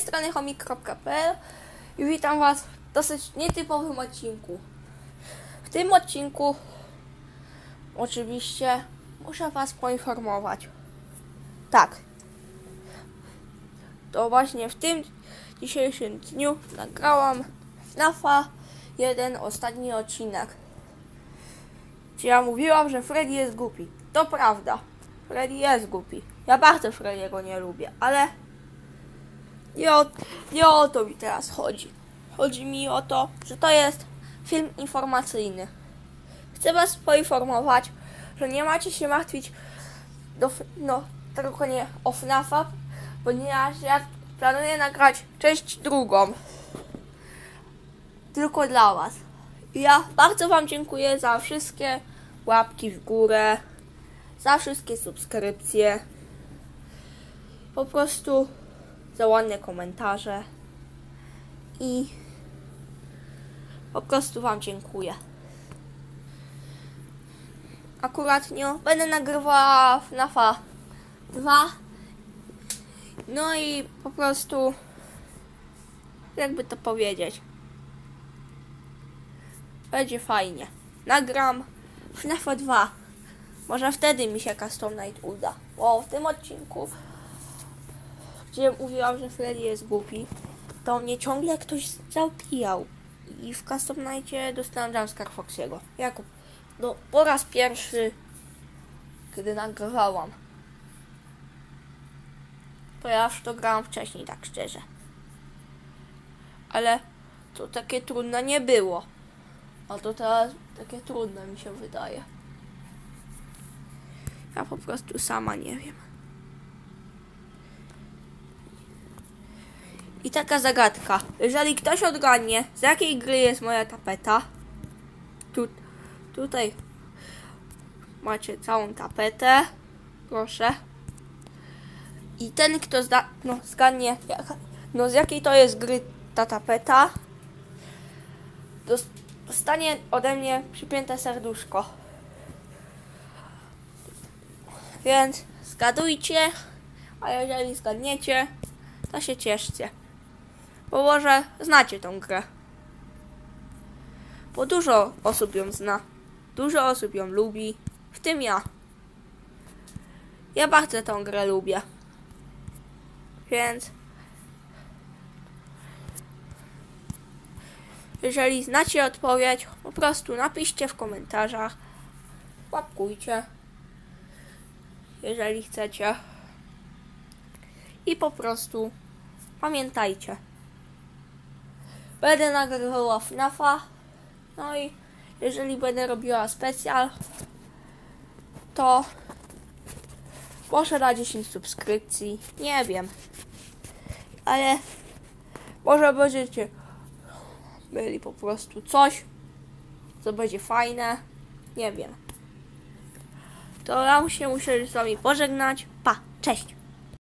strony chomik.pl i witam Was w dosyć nietypowym odcinku. W tym odcinku oczywiście muszę Was poinformować. Tak, to właśnie w tym dzisiejszym dniu nagrałam FNAF-a 1 ostatni odcinek. Gdzie ja mówiłam, że Freddy jest głupi. To prawda, Freddy jest głupi. Ja bardzo Freddy'ego nie lubię, ale nie o to mi teraz chodzi. Chodzi mi o to, że to jest film informacyjny. Chcę Was poinformować, że nie macie się martwić tylko nie o FNAF-a, ponieważ ja planuję nagrać część drugą. Tylko dla Was. I ja bardzo Wam dziękuję za wszystkie łapki w górę, za wszystkie subskrypcje, po prostu za ładne komentarze i po prostu Wam dziękuję. Akuratnie będę nagrywała FNAF-a 2, no i po prostu, jakby to powiedzieć, będzie fajnie. Nagram FNAF 2. Może wtedy mi się Custom Night uda. Bo w tym odcinku, gdzie mówiłam, że Freddy jest głupi, to mnie ciągle ktoś zabijał. I w Custom Nightie dostałem jumpscare Foxy'ego. Jakub, po raz pierwszy, kiedy nagrywałam. To ja już to grałam wcześniej, tak szczerze. Ale to takie trudne nie było. A to teraz takie trudne mi się wydaje. Ja po prostu sama nie wiem. I taka zagadka. Jeżeli ktoś odgadnie, z jakiej gry jest moja tapeta, tutaj macie całą tapetę. Proszę. I ten, kto zgadnie, z jakiej to jest gry ta tapeta, dostanie ode mnie przypięte serduszko. Więc zgadujcie, a jeżeli zgadniecie, to się cieszcie. Bo może znacie tą grę. Bo dużo osób ją zna. Dużo osób ją lubi. W tym ja. Ja bardzo tą grę lubię. Więc jeżeli znacie odpowiedź, po prostu napiszcie w komentarzach. Łapkujcie, jeżeli chcecie. I po prostu pamiętajcie. Będę nagrywała FNAF-a. No i jeżeli będę robiła specjal, to może na 10 subskrypcji. Nie wiem. Ale może będziecie mieli po prostu coś, co będzie fajne. Nie wiem. To ja się muszę z Wami pożegnać. Pa, cześć!